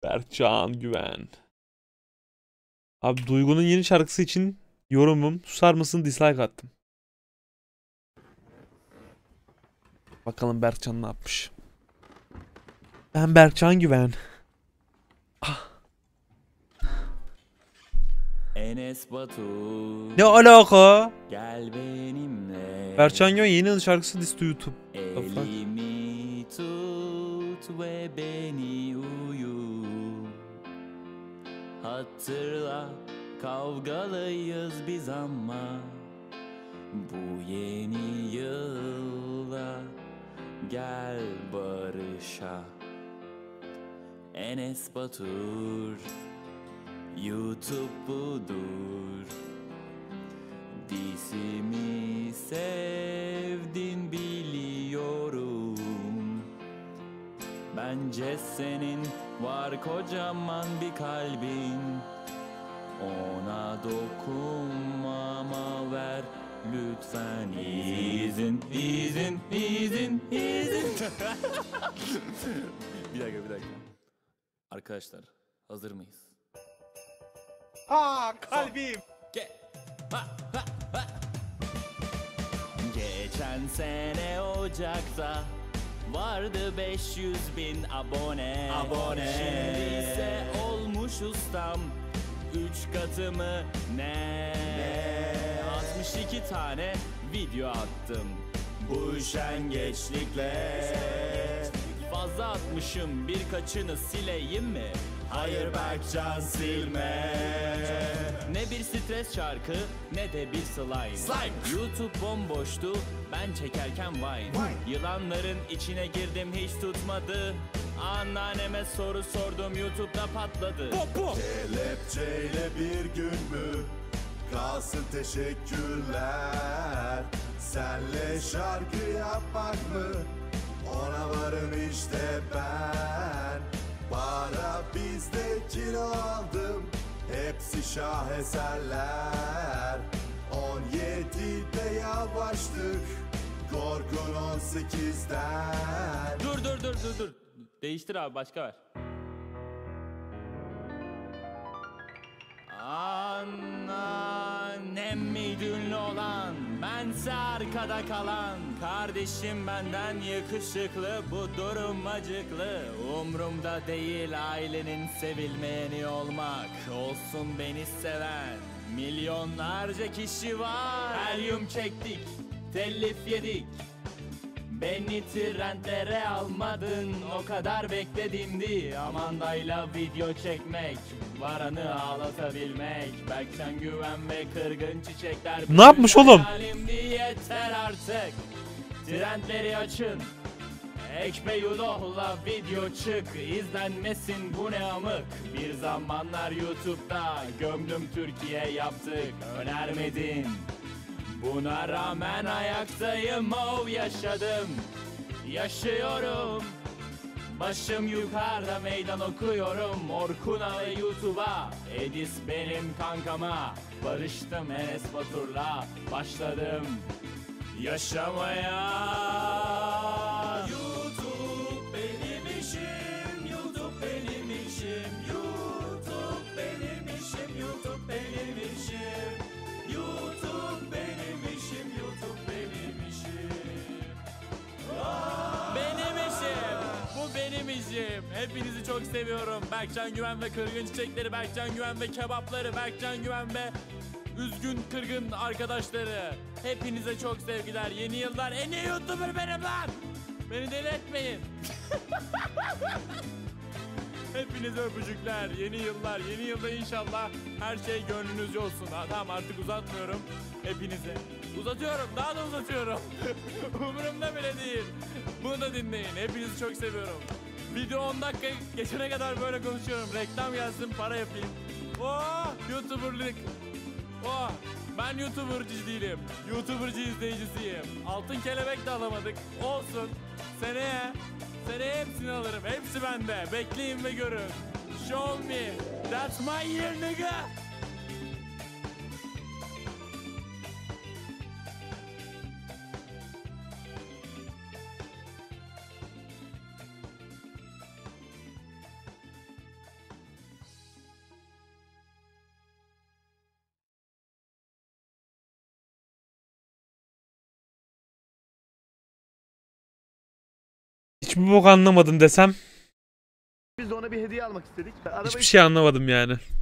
Berkcan Güven. Abi Duygu'nun yeni şarkısı için yorumum susar mısın dislike attım. Bakalım Berkcan ne yapmış. Ben Berkcan Güven. Ah. Enes Batur. Ne alaka? Gel benimle. Berkcan Güven yeni şarkısı disti YouTube. Elimi tut ve beni uyu. Hatırla kavgalıyız biz ama bu yeni yılda gel barışa. Enes Batur, YouTube budur. Dizimi sevdin biliyorum. Bence senin var kocaman bir kalbin. Ona dokunma ama ver lütfen izin. Bir dakika. Arkadaşlar hazır mıyız? Kalbim. Geçen sene Ocak'ta vardı 500.000 abone. Şimdi ise olmuşuz tam 3 katı mı ne? 62 tane video attım bu üşengeçlikle. Fazla atmışım, birkaçını sileyim mi? Hayır Berkcan silme. Ne bir stres şarkı ne de bir slime. YouTube bomboştu ben çekerken Vine. Yılanların içine girdim hiç tutmadı. Anneanneme soru sordum YouTube'da patladı. Kelepçeyle bir gün mü kalsın teşekkürler. Senle şarkı yapmak mı ona varım işte ben. Para bizde kilo aldım hepsi şaheserler. 17'de yavaştık korkun 18'den. Dur. Değiştir abi, başka ver. Anneannem miydi ünlü olan, bense arkada kalan. Kardeşim benden yakışıklı, bu durum acıklı. Umrumda değil ailenin sevilmeyeni olmak. Olsun beni seven milyonlarca kişi var. Helyum çektik, telif yedik. Beni trendlere almadın, o kadar bekledimdi. Amanda'yla video çekmek, varanı ağlatabilmek. Berkcan Güven ve Kırgın Çiçekler. Ne yapmış oğlum? Hayalimdi, yeter artık. Trendleri açın. Ekme Yudoh'la video çık. İzlenmesin bu ne amık. Bir zamanlar YouTube'da gömdüm Türkiye yaptık. Önermedin. Buna rağmen ayaktayım, yaşadım, yaşıyorum. Başım yukarıda meydan okuyorum. Orkun'a ve YouTube'a, Edis benim kankama. Barıştım Enes Batur'la, başladım yaşamaya. YouTube benim işim, YouTube benim işim, YouTube benim işim, YouTube benim işim, YouTube benim işim, YouTube benim işim. Benim işim, bu benim işim. Hepinizi çok seviyorum. Berkcan Güven ve Kırgın Çiçekleri, Berkcan Güven ve kebapları, Berkcan Güven ve üzgün kırgın arkadaşları. Hepinize çok sevgiler. Yeni yıllar, en iyi YouTuber benim lan. Beni deli etmeyin. Hepinize öpücükler. Yeni yıllar, yeni yılda inşallah her şey gönlünüzce olsun. Tamam, artık uzatmıyorum. Hepinize uzatıyorum, daha da uzatıyorum. Umurumda bile değil. Bunu da dinleyin. Hepinizi çok seviyorum. Video 10 dakika geçene kadar böyle konuşuyorum. Reklam yazsın, para yapayım. Oh, YouTuber'lık. Oh, ben YouTuber'cı değilim. YouTuber'cı izleyicisiyim. Altın kelebek de alamadık. Olsun. Seneye hepsini alırım. Hepsi bende. Bekleyin ve görün. Show me. That's my year nigga. hiçbir bok anlamadım desem Biz de ona bir hediye almak istedik. Arabayı hiçbir şey anlamadım yani.